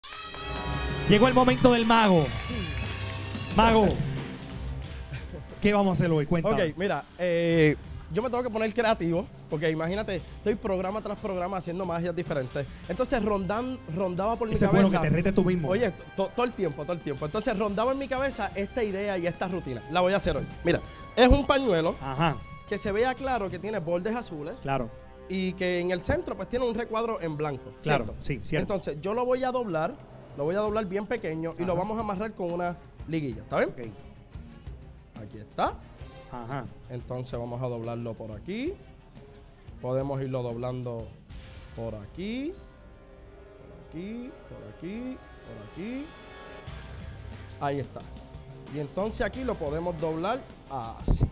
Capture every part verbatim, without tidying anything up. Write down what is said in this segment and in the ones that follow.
Llegó el momento del mago. Mago, ¿qué vamos a hacer hoy? Cuéntame. Ok, mira, eh, yo me tengo que poner creativo, porque imagínate, estoy programa tras programa haciendo magias diferentes. Entonces rondan, rondaba por mi Ese cabeza. es bueno que te retes tú mismo. Oye, todo el tiempo, todo el tiempo. Entonces rondaba en mi cabeza esta idea y esta rutina. La voy a hacer hoy. Mira, es un pañuelo Ajá. que se vea claro que tiene bordes azules. Claro. Y que en el centro pues tiene un recuadro en blanco. Claro, ¿cierto? sí, cierto. Entonces yo lo voy a doblar, lo voy a doblar bien pequeño. Ajá. Y lo vamos a amarrar con una liguilla, ¿está bien? Ok. Aquí está. Ajá. Entonces vamos a doblarlo por aquí. Podemos irlo doblando por aquí, por aquí, por aquí, por aquí. Ahí está. Y entonces aquí lo podemos doblar así.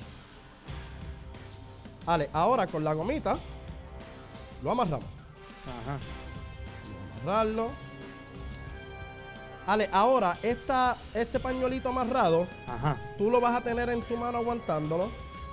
Vale, ahora con la gomita lo amarramos. Ajá. Vamos a amarrarlo. Ale, ahora esta, este pañuelito amarrado, Ajá. tú lo vas a tener en tu mano aguantándolo.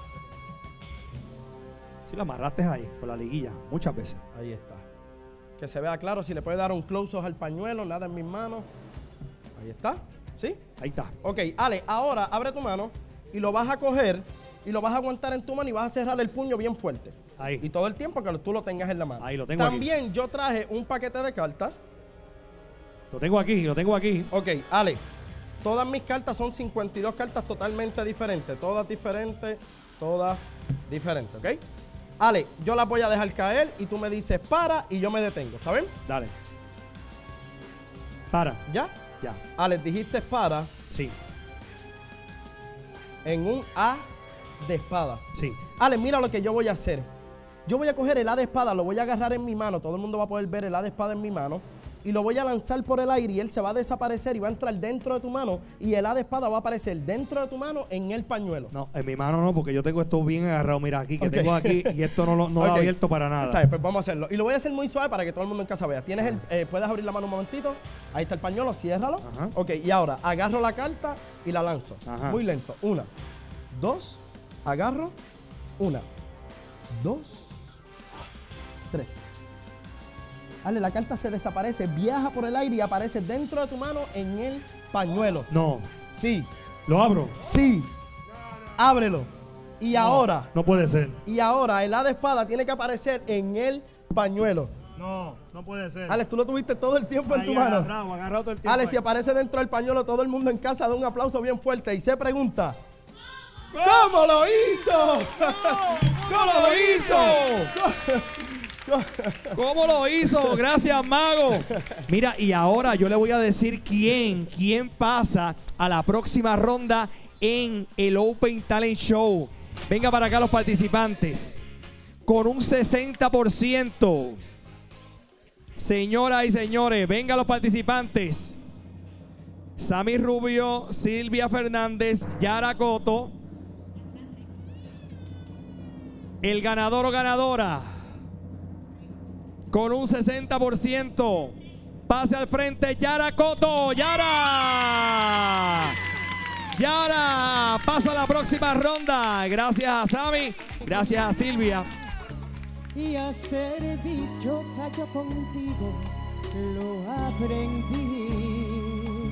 Sí, lo amarraste ahí, con la liguilla, muchas veces. Ahí está. Que se vea claro, si le puedes dar un close-up al pañuelo, nada en mis manos. Ahí está, ¿sí? Ahí está. Ok, Ale, ahora abre tu mano y lo vas a coger y lo vas a aguantar en tu mano y vas a cerrar el puño bien fuerte. Ahí. Y todo el tiempo que tú lo tengas en la mano. Ahí lo tengo. También aquí. yo traje un paquete de cartas. Lo tengo aquí, lo tengo aquí. Ok, Ale, todas mis cartas son cincuenta y dos cartas totalmente diferentes. Todas diferentes, todas diferentes, ¿ok? Ale, yo las voy a dejar caer y tú me dices para y yo me detengo, ¿está bien? Dale. Para. ¿Ya? Ya. Ale, dijiste para Sí. en un A de espada. Sí. Ale, mira lo que yo voy a hacer. Yo voy a coger el A de espada, lo voy a agarrar en mi mano. Todo el mundo va a poder ver el A de espada en mi mano. Y lo voy a lanzar por el aire y él se va a desaparecer y va a entrar dentro de tu mano. Y el A de espada va a aparecer dentro de tu mano en el pañuelo. No, en mi mano no, porque yo tengo esto bien agarrado. Mira aquí, que Ok. tengo aquí y esto no lo no lo he Ok. abierto para nada. Está bien, pues vamos a hacerlo. Y lo voy a hacer muy suave para que todo el mundo en casa vea. Tienes el, eh, puedes abrir la mano un momentito. Ahí está el pañuelo, ciérralo. Ajá. Ok, y ahora agarro la carta y la lanzo. Ajá. Muy lento. Una, dos, agarro. Una, dos, tres. Ale, la carta se desaparece, viaja por el aire y aparece dentro de tu mano en el pañuelo. No. Sí, ¿Lo abro? sí. Ábrelo. Y No, ahora, No puede ser. y ahora el A de espada tiene que aparecer en el pañuelo. No, no puede ser. Alex, tú lo tuviste todo el tiempo en tu mano. Agarrado, agarrado todo el tiempo. Alex, si ahí. aparece dentro del pañuelo, todo el mundo en casa da un aplauso bien fuerte y se pregunta: ¿cómo lo hizo? ¿Cómo lo hizo? ¿Cómo lo hizo? Gracias, mago. Mira, y ahora yo le voy a decir quién, quién pasa a la próxima ronda en el Open Talent Show. Venga para acá los participantes. Con un sesenta por ciento. Señoras y señores, venga los participantes. Sammy Rubio, Silvia Fernández, Yara Coto. El ganador o ganadora. Con un sesenta por ciento. Pase al frente, Yara Coto. ¡Yara! Yara pasa a la próxima ronda. Gracias a Sammy. Gracias a Silvia. Y a ser dichosa yo contigo lo aprendí.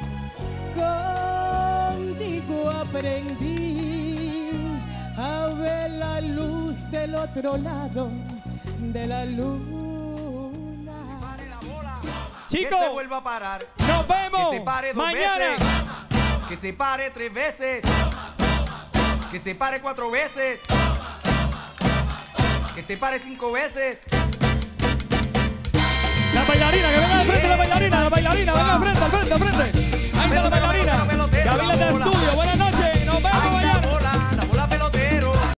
Contigo aprendí a ver la luz del otro lado de la luna. Chicos, que se vuelva a parar. nos vemos Que se pare dos mañana. veces. Que se pare tres veces. Que se pare cuatro veces. Que se pare cinco veces. La bailarina, que venga al frente la bailarina, la bailarina, venga al frente, al frente, al frente. Ahí está la bailarina. Gabriela de Asturias.